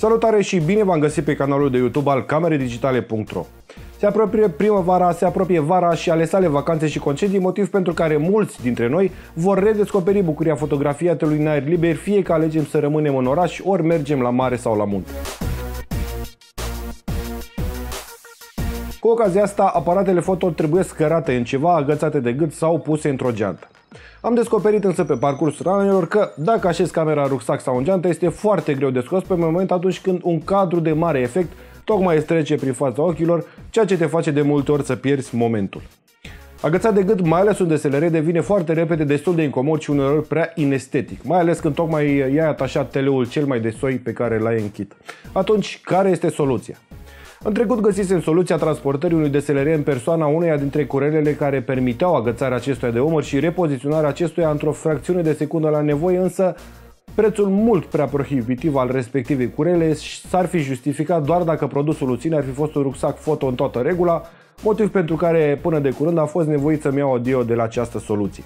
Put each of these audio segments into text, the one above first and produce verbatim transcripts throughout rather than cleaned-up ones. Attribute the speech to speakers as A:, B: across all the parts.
A: Salutare și bine v-am găsit pe canalul de YouTube al camere digitale punct ro. Se apropie primăvara, se apropie vara și ale sale vacanțe și concedii, motiv pentru care mulți dintre noi vor redescoperi bucuria fotografiatului în aer liber, fie că alegem să rămânem în oraș, ori mergem la mare sau la munte. Cu ocazia asta, aparatele foto trebuie scărate în ceva, agățate de gât sau puse într-o geantă. Am descoperit însă pe parcursul anilor că dacă așezi camera în rucsac sau în geantă, este foarte greu de scos pe moment atunci când un cadru de mare efect tocmai îți trece prin fața ochilor, ceea ce te face de multe ori să pierzi momentul. Agățat de gât, mai ales un D S L R, devine foarte repede destul de incomod și uneori prea inestetic, mai ales când tocmai i-ai atașat teleul cel mai de soi pe care l-ai în kit. Atunci, care este soluția? În trecut găsisem soluția transportării unui D S L R în persoana uneia dintre curelele care permiteau agățarea acestuia de umăr și repoziționarea acestuia într-o fracțiune de secundă la nevoie, însă prețul mult prea prohibitiv al respectivei curele s-ar fi justificat doar dacă produsul în sine ar fi fost un rucsac foto în toată regula, motiv pentru care până de curând am fost nevoit să-mi iau audio de la această soluție.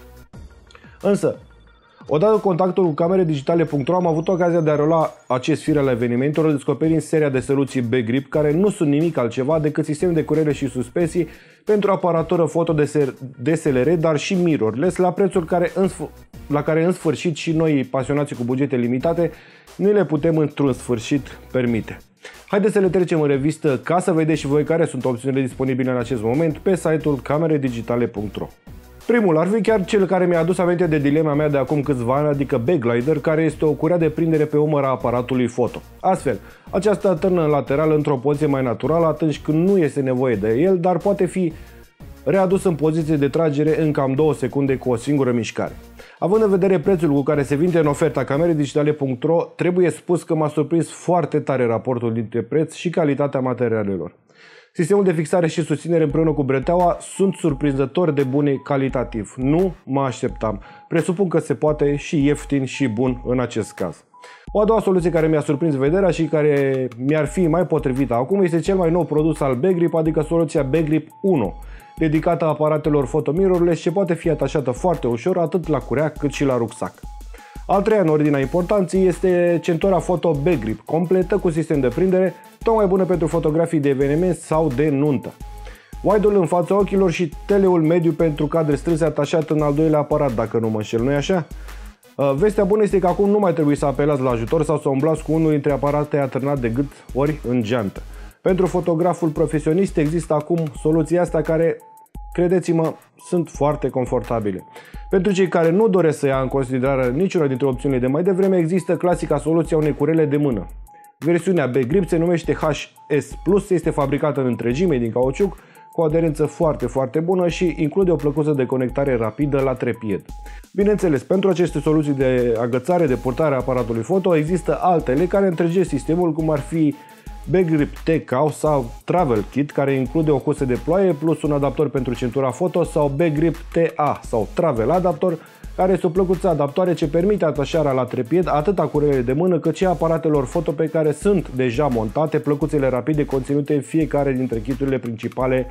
A: Însă, odată cu contactul cu camere digitale punct ro am avut ocazia de a rula acest fir al evenimentelor, descoperind seria de soluții B-Grip, care nu sunt nimic altceva decât sistem de curele și suspensii pentru aparatură foto D S L R, dar și mirrorless, la prețuri care în la care în sfârșit și noi, pasionații cu bugete limitate, nu le putem într-un sfârșit permite. Haideți să le trecem în revistă ca să vedeți și voi care sunt opțiunile disponibile în acest moment pe site-ul camere digitale punct ro. Primul ar fi chiar cel care mi-a adus aminte de dilema mea de acum câțiva ani, adică Backglider, care este o curea de prindere pe umăr a aparatului foto. Astfel, aceasta târnă în lateral într-o poziție mai naturală atunci când nu este nevoie de el, dar poate fi readus în poziție de tragere în cam două secunde cu o singură mișcare. Având în vedere prețul cu care se vinde în oferta camere digitale punct ro, trebuie spus că m-a surprins foarte tare raportul dintre preț și calitatea materialelor. Sistemul de fixare și susținere împreună cu breteaua sunt surprinzători de bune calitativ. Nu mă așteptam. Presupun că se poate și ieftin și bun în acest caz. O a doua soluție care mi-a surprins vederea și care mi-ar fi mai potrivită acum este cel mai nou produs al B-Grip, adică soluția B-Grip unu, dedicată aparatelor foto mirrorless, ce poate fi atașată foarte ușor atât la curea cât și la rucsac. Al treia în ordinea importanței este centura foto B-Grip, completă cu sistem de prindere, tocmai bună pentru fotografii de eveniment sau de nuntă. Wide-ul în fața ochilor și teleul mediu pentru cadre strânse atașat în al doilea aparat, dacă nu mă înșel, nu-i așa? Vestea bună este că acum nu mai trebuie să apelați la ajutor sau să umblați cu unul dintre aparate atârnat de gât ori în geantă. Pentru fotograful profesionist există acum soluția asta care, credeți-mă, sunt foarte confortabile. Pentru cei care nu doresc să ia în considerare niciuna dintre opțiunile de mai devreme, există clasica soluție a unei curele de mână. Versiunea B-Grip se numește H S plus, este fabricată în întregime din cauciuc, cu o aderență foarte, foarte bună și include o plăcuță de conectare rapidă la trepied. Bineînțeles, pentru aceste soluții de agățare, de purtare a aparatului foto, există altele care întregesc sistemul, cum ar fi B-Grip Take-Out sau Travel Kit, care include o cusă de ploaie plus un adaptor pentru centura foto, sau B-Grip T A sau Travel Adaptor, care este o plăcuță adaptoare ce permite atașarea la trepied atât a curelei de mână cât și a aparatelor foto pe care sunt deja montate plăcuțele rapide conținute în fiecare dintre kiturile principale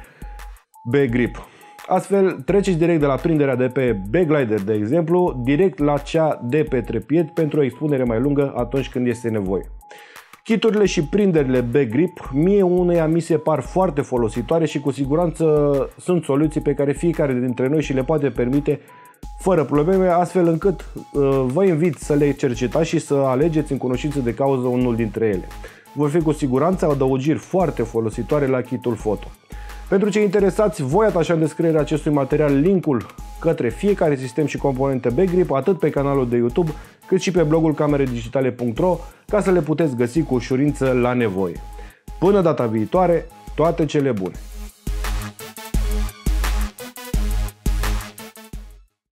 A: B-Grip. Astfel, treceți direct de la prinderea de pe Backglider, de exemplu, direct la cea de pe trepied pentru o expunere mai lungă atunci când este nevoie. Kiturile și prinderile B-Grip, mie uneia mi se par foarte folositoare și cu siguranță sunt soluții pe care fiecare dintre noi și le poate permite fără probleme, astfel încât uh, vă invit să le cercetați și să alegeți în cunoștință de cauză unul dintre ele. Vor fi cu siguranță adăugiri foarte folositoare la kitul foto. Pentru cei interesați, voi atașa în descrierea acestui material linkul către fiecare sistem și componentă B-Grip, atât pe canalul de YouTube, cât și pe blogul camere digitale punct ro, ca să le puteți găsi cu ușurință la nevoie. Până data viitoare, toate cele bune!